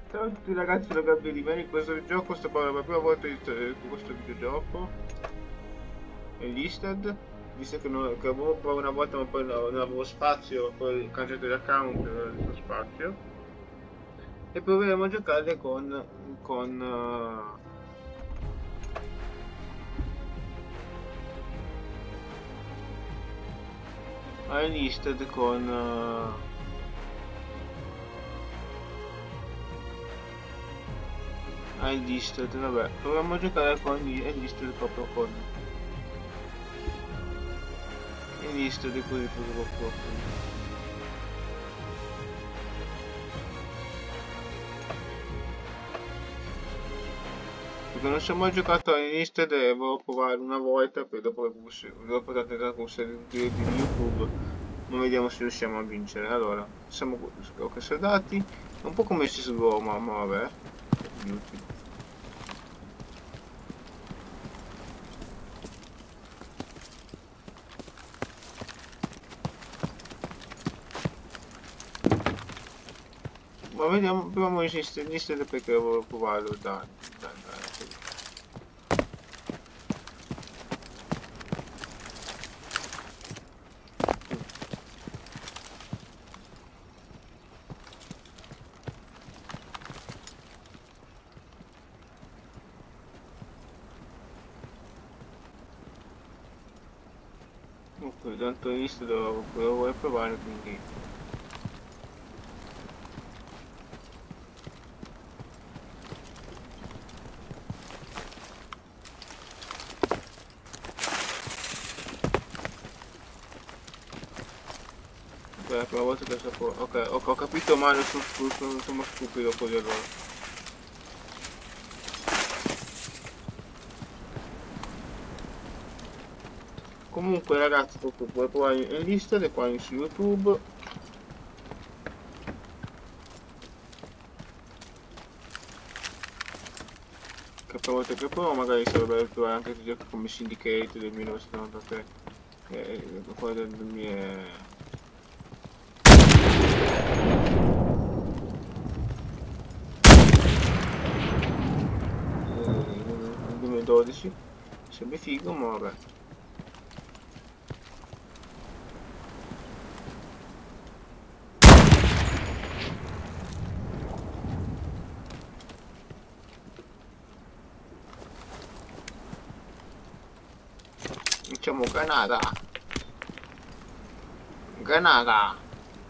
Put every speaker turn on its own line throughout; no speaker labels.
Ciao a tutti ragazzi, sono Gabriele in questo gioco sto parlando per la prima volta di questo videogioco. È l'Istad. Visto che, che avevo provato una volta ma poi non avevo spazio, poi ho cancellato l'account e non avevo spazio. E proveremo a giocare con all'Istad con all'Istad, vabbè, proviamo a giocare con l'Istad proprio con l'Istad così proprio. Perché non ci ho mai giocato all'Instead e volevo provare una volta, poi dopo tentare con serie di YouTube, ma vediamo se riusciamo a vincere. Allora, siamo ok, soldati, è un po' come si sgoma, ma vabbè, aiuti. Ma vediamo, proviamo l'Instead perché volevo provarlo dai. Ok, tanto l'Instead lo vuoi provare, quindi... È la prima volta che so. Ok, ho capito male, sono stupido così allora. Comunque ragazzi, puoi provare in lista qua su YouTube. Che per volte che provo magari sarebbe provare anche dei giochi come Syndicate del 1993 e poi del 2012. Sembra figo, ma vabbè. Diciamo Granada. Granada.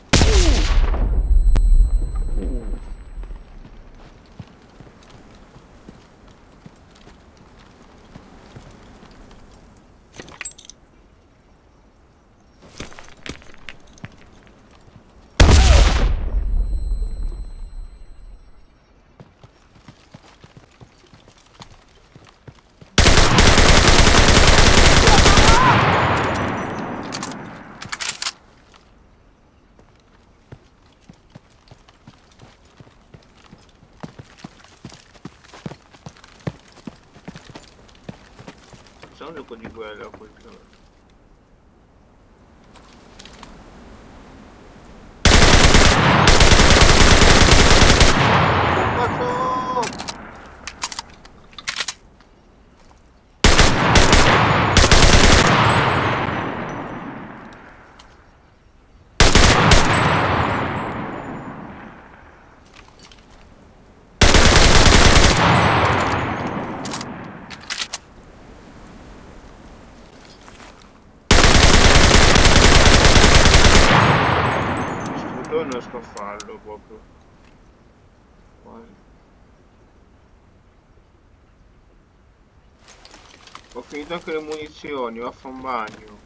C'è un gioco di guerra questo. Non riesco a farlo proprio. Quasi. Ho finito anche le munizioni, vaffa un bagno.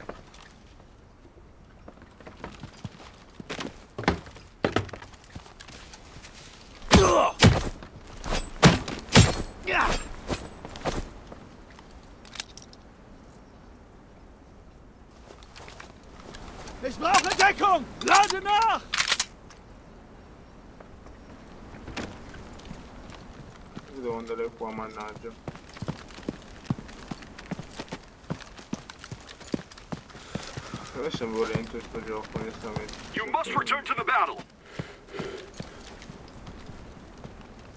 Ich brauche Deckung! Lade nach!
Devo andare qua, mannaggia. Dove sembra lento questo gioco, onestamente.
You must return to the battle.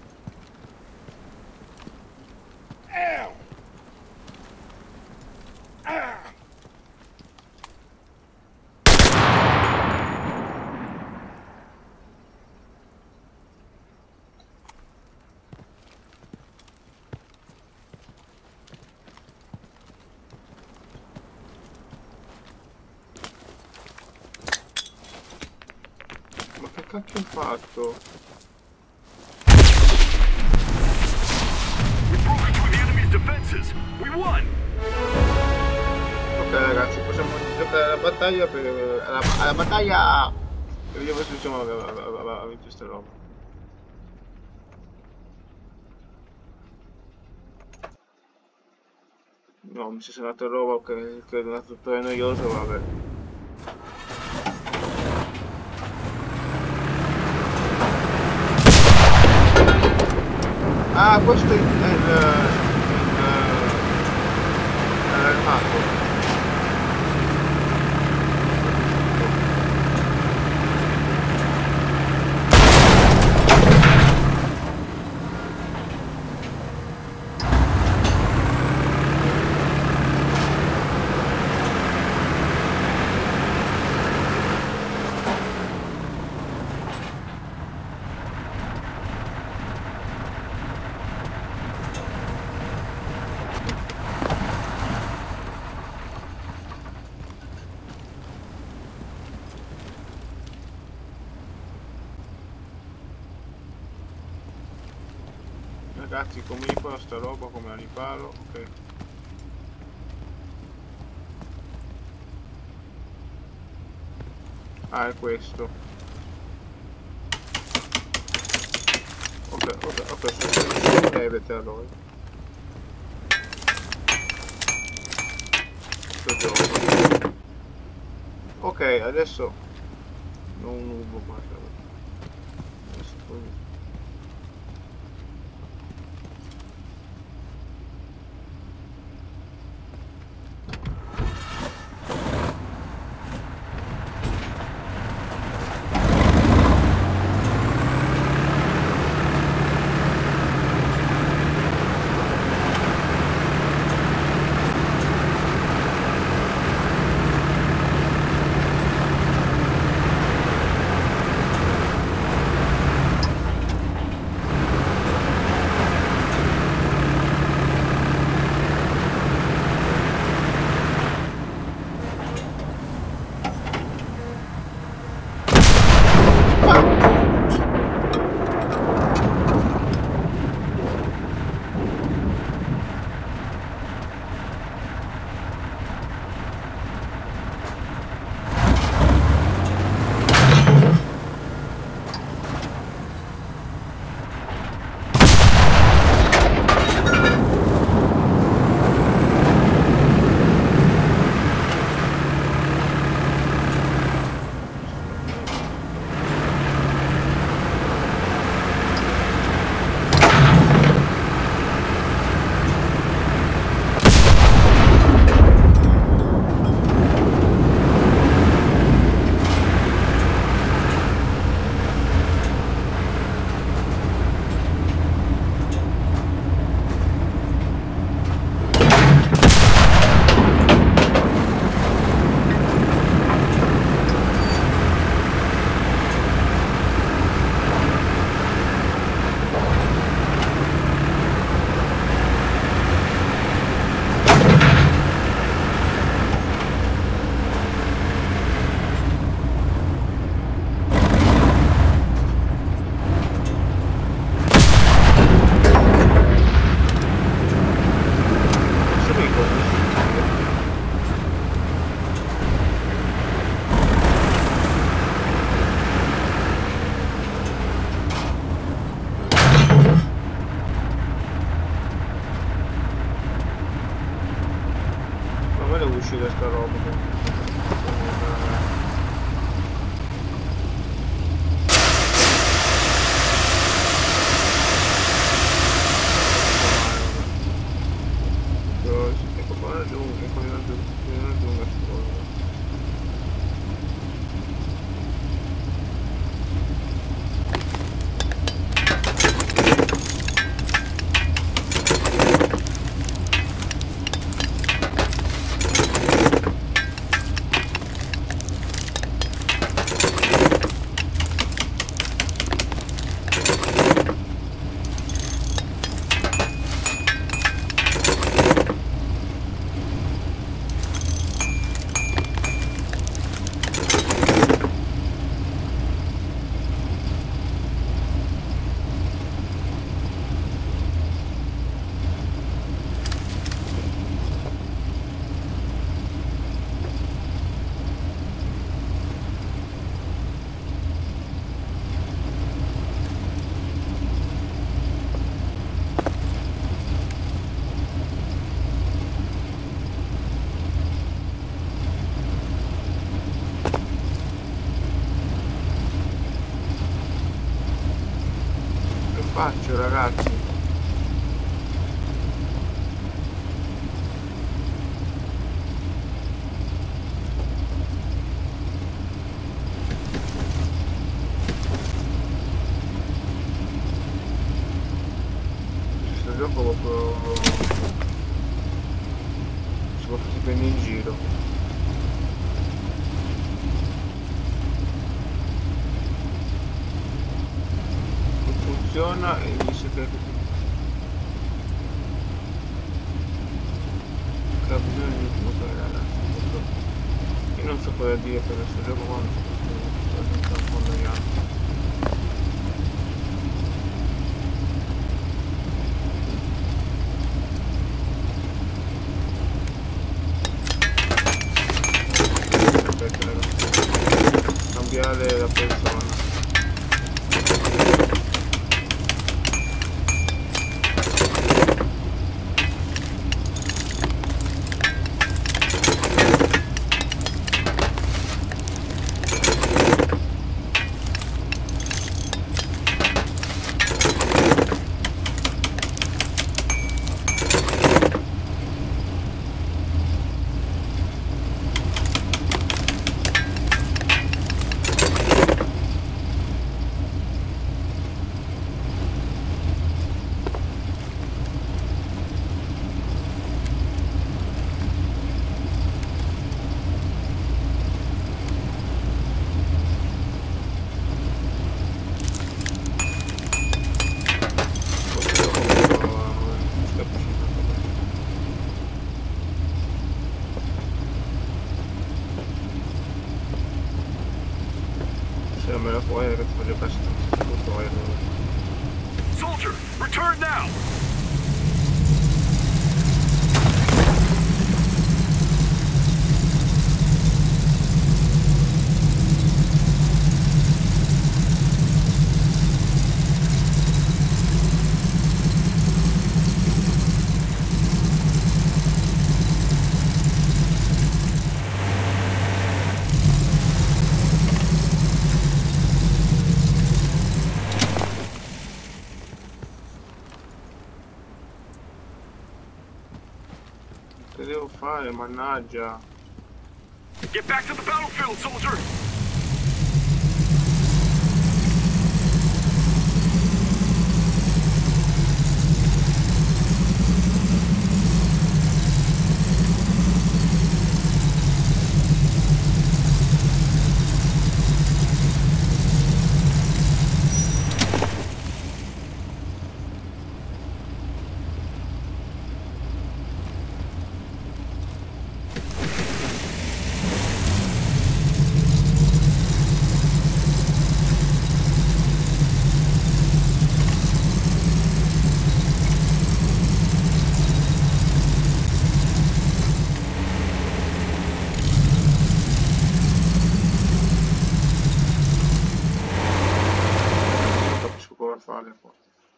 cacchio ho fatto? Ok ragazzi, possiamo giocare alla battaglia alla battaglia e vediamo se riusciamo a vincere sta roba. No, mi si è salata roba che è andato tutto noioso, vabbè. Ah, questo è l'armato. Ragazzi, come riparo sta roba, come la riparo? Ok. Ah, è questo. Ok, sto levete allora. Sto gioco. Ok, adesso non rubo qua. Adesso così. uscire sta roba. Ecco qua la giungla, qua la giungla scuola. faccio, ragazzi? Questo gioco proprio si prende in giro. Funziona e dice che bisogno di giocare, ragazzi. Io non so cosa dire per questo gioco qua, non so un po' annoiato. Aspetta, ragazzi, cambiare la persona. Se me la puoi, che ti voglio passare tutto
Soldier, return now!
Che devo fare, mannaggia?
Get back to the battlefield, soldier!
Fare poi.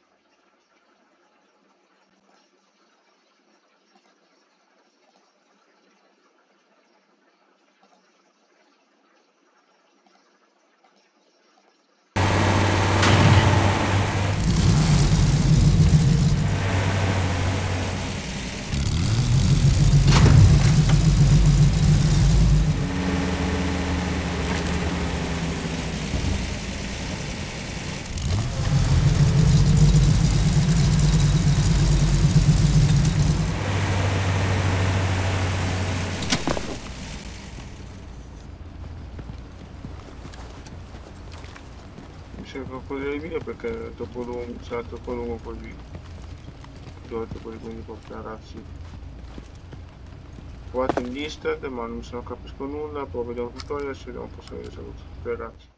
Cerco quello video perché è troppo lungo, sarà troppo lungo così. Dovete quindi ragazzi. Ho provato in lista ma non se ne capisco nulla, poi vediamo un tutorial e ci vediamo un po' se saluto. Ragazzi.